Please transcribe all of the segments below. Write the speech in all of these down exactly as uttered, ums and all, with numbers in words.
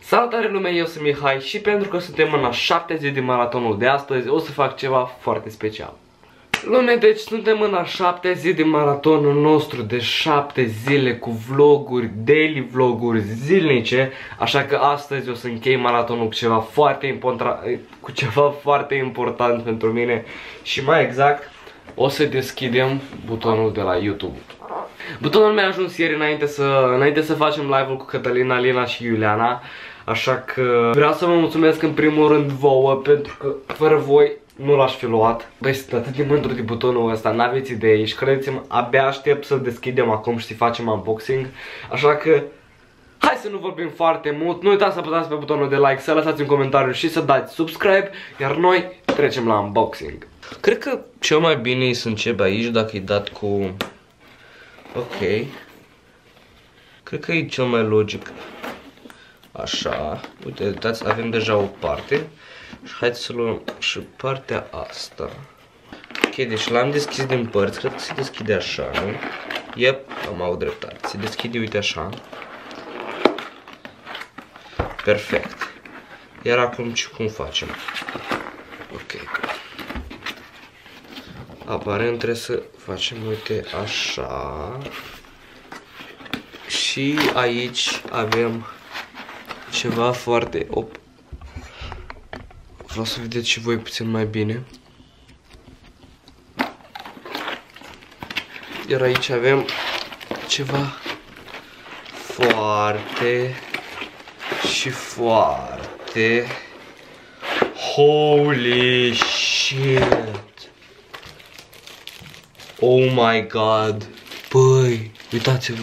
Salutare lume, eu sunt Mihai și pentru că suntem în a șaptea zi din maratonul de astăzi, o să fac ceva foarte special. Lume, deci suntem în a șaptea zi din maratonul nostru de șapte zile cu vloguri, daily vloguri zilnice. Așa că astăzi o să închei maratonul cu ceva foarte important, cu ceva foarte important pentru mine. Și mai exact, o să deschidem butonul de la YouTube. Butonul mi-a ajuns ieri înainte să, înainte să facem live-ul cu Cătălina, Lina și Iuliana. Așa că vreau să vă mulțumesc în primul rând vouă, pentru că fără voi nu l-aș fi luat. Băi, sunt atât de mândru de butonul ăsta, n-aveți idee. Și credeți-mă, abia aștept să-l deschidem acum și să facem unboxing. Așa că hai să nu vorbim foarte mult. Nu uitați să apăsați pe butonul de like, să lăsați un comentariu și să dați subscribe. Iar noi trecem la unboxing. Cred că cel mai bine e să încep aici, dacă e dat cu... Ok. Cred că e cel mai logic. Așa. Uite, uitați, avem deja o parte. Și haideți să luăm și partea asta. Ok, deci l-am deschis din părți. Cred că se deschide așa, nu? Yep, am avut dreptate. Se deschide, uite așa. Perfect. Iar acum ce cum facem? Ok. Aparent trebuie să facem, uite, așa. Și aici avem ceva foarte... Op. Vreau să vedeți și voi puțin mai bine. Iar aici avem ceva foarte și foarte... Holy shit! Oh my god! Băi, uitați-vă!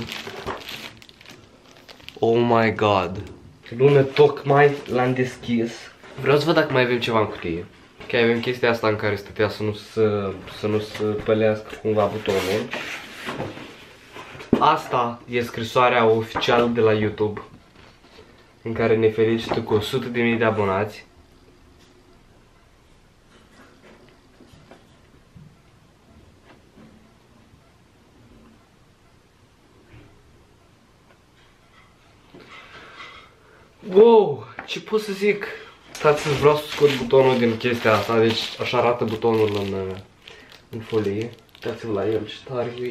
Oh my god! Lume, tocmai l-am deschis. Vreau să văd dacă mai avem ceva în cutie. Ok, avem chestia asta în care stătea să nu să, să nu se pălească cumva butonul. Asta e scrisoarea oficială de la YouTube, în care ne felicită cu o sută de mii de abonați. Wow, ce pot să zic? Stați să vreau să scot butonul din chestia asta, deci așa arată butonul în, în folie. Uitați-vă la el, ce tare e.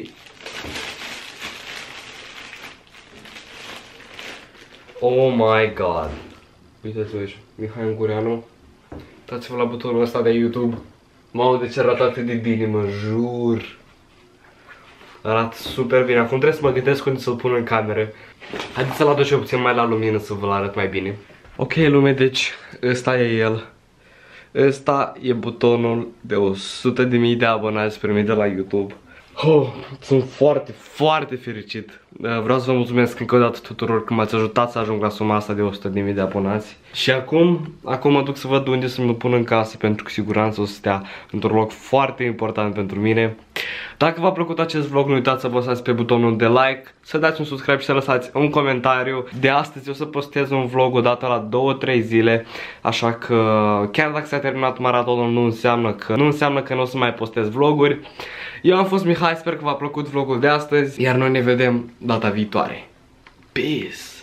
Oh my god. Uitați-vă aici, Mihai Ungureanu. Uitați-vă la butonul ăsta de YouTube. Mamă, de ce arată atât de bine, mă jur. Arată super bine. Acum trebuie să mă gândesc unde să-l pun în cameră. Haideți să-l aduc eu puțin mai la lumină să vă arăt mai bine. Ok, lume, deci ăsta e el. Ăsta e butonul de o sută de mii de abonați primit de la YouTube. Oh, sunt foarte, foarte fericit. Vreau să vă mulțumesc încă o dată tuturor că m-ați ajutat să ajung la suma asta de o sută de mii de abonați. Și acum, acum mă duc să văd unde să-mi pun în casă, pentru că siguranță o să stea într-un loc foarte important pentru mine. Dacă v-a plăcut acest vlog, nu uitați să apăsați pe butonul de like, să dați un subscribe și să lăsați un comentariu. De astăzi o să postez un vlog o dată la două trei zile, așa că chiar dacă s-a terminat maratonul nu înseamnă că nu înseamnă că nu o să mai postez vloguri. Eu am fost Mihai, sper că v-a plăcut vlogul de astăzi, iar noi ne vedem data viitoare. Peace!